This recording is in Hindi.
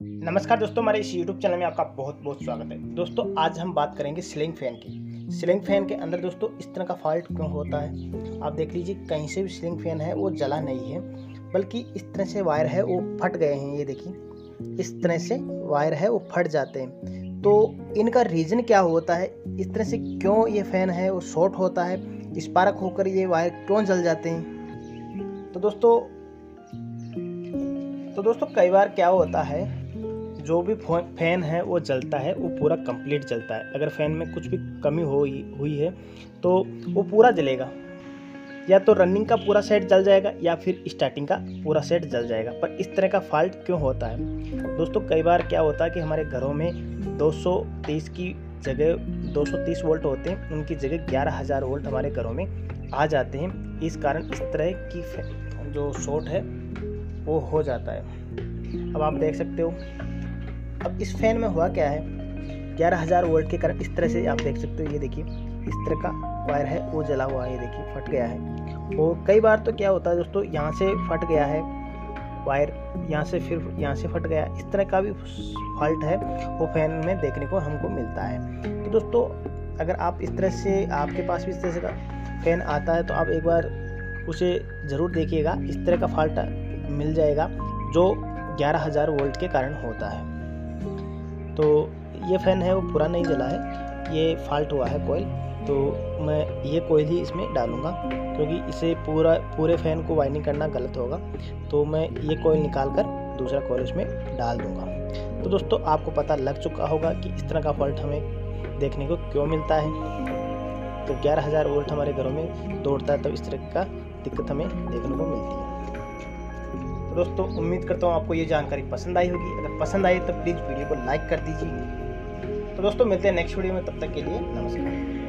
नमस्कार दोस्तों, हमारे इस YouTube चैनल में आपका बहुत बहुत स्वागत है। दोस्तों आज हम बात करेंगे सीलिंग फैन की। सीलिंग फैन के अंदर दोस्तों इस तरह का फॉल्ट क्यों होता है। आप देख लीजिए, कहीं से भी सीलिंग फैन है वो जला नहीं है, बल्कि इस तरह से वायर है वो फट गए हैं। ये देखिए, इस तरह से वायर है वो फट जाते हैं। तो इनका रीज़न क्या होता है, इस तरह से क्यों ये फ़ैन है वो शॉर्ट होता है, स्पार्क होकर ये वायर क्यों जल जाते हैं। तो दोस्तों कई बार क्या होता है, जो भी फ़ैन है वो जलता है वो पूरा कंप्लीट जलता है। अगर फ़ैन में कुछ भी कमी हुई है तो वो पूरा जलेगा, या तो रनिंग का पूरा सेट जल जाएगा या फिर स्टार्टिंग का पूरा सेट जल जाएगा। पर इस तरह का फॉल्ट क्यों होता है दोस्तों, कई बार क्या होता है कि हमारे घरों में 230 की जगह 230 वोल्ट होते हैं, उनकी जगह 11,000 वोल्ट हमारे घरों में आ जाते हैं। इस कारण इस तरह की जो शॉर्ट है वो हो जाता है। अब आप देख सकते हो, अब इस फैन में हुआ क्या है, 11,000 वोल्ट के कारण इस तरह से आप देख सकते हो। ये देखिए, इस तरह का वायर है वो जला हुआ है, ये देखिए फट गया है। और कई बार तो क्या होता है दोस्तों, यहाँ से फट गया है वायर, यहाँ से फिर यहाँ से फट गया। इस तरह का भी फॉल्ट है वो फैन में देखने को हमको मिलता है। तो दोस्तों अगर आप इस तरह से, आपके पास भी इस तरह से का फैन आता है तो आप एक बार उसे ज़रूर देखिएगा। इस तरह का फॉल्ट मिल जाएगा जो 11,000 वोल्ट के कारण होता है। तो ये फ़ैन है वो पूरा नहीं जला है, ये फॉल्ट हुआ है कोयल। तो मैं ये कोयल ही इसमें डालूँगा, क्योंकि इसे पूरे फ़ैन को वाइंडिंग करना गलत होगा। तो मैं ये कोयल निकाल कर दूसरा कोयल इसमें डाल दूँगा। तो दोस्तों आपको पता लग चुका होगा कि इस तरह का फॉल्ट हमें देखने को क्यों मिलता है। तो 11,000 वोल्ट हमारे घरों में दौड़ता है तो इस तरह का दिक्कत हमें देखने को मिलती है। तो दोस्तों उम्मीद करता हूँ आपको ये जानकारी पसंद आई होगी। अगर पसंद आई तो प्लीज़ वीडियो को लाइक कर दीजिए। तो दोस्तों मिलते हैं नेक्स्ट वीडियो में, तब तक के लिए नमस्कार।